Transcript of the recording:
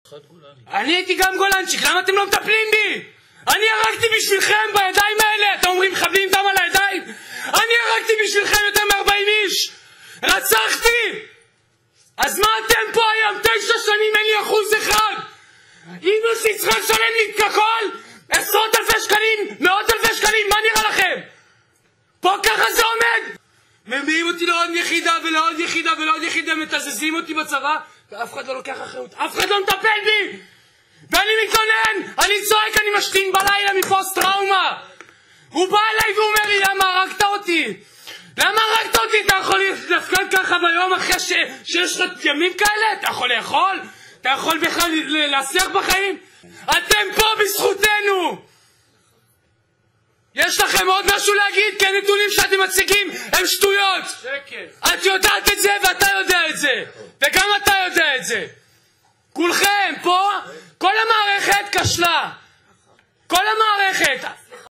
אני הייתי גם גולנצ'יק, למה אתם לא מטפלים בי? אני הרגתי בשבילכם בידיים האלה, אתם אומרים חבלים דם על הידיים? אני הרגתי בשבילכם יותר מ-40 איש, רצחתי! אז מה אתם פה היום? 9 שנים אין לי 1%. אמא שלי צריכה לשלם לי את הכל, 10,000 שקלים, 100,000 שקלים, מה נראה לכם? פה ככה זה עומד? מביאים אותי לעוד יחידה ולעוד יחידה ולעוד יחידה, מתזזים אותי בצבא, ואף אחד לא לוקח אחריות, אף אחד לא מטפל בי! ואני מתלונן, אני צועק, אני משתין בלילה מפוסט טראומה. הוא בא אליי והוא אומר לי, למה הרגת אותי? למה הרגת אותי? אתה יכול להפקד ככה ביום אחרי שיש לך ימים כאלה? אתה יכול לאכול? אתה יכול בכלל להצליח בחיים? אתם פה בזכותנו! יש לכם עוד משהו להגיד? כי הנתונים שאתם מציגים הם שטויות! שקר! את יודעת את זה ואתה יודע את זה! וגם אתה יודע את זה! כולכם פה, כל המערכת כשלה! כל המערכת!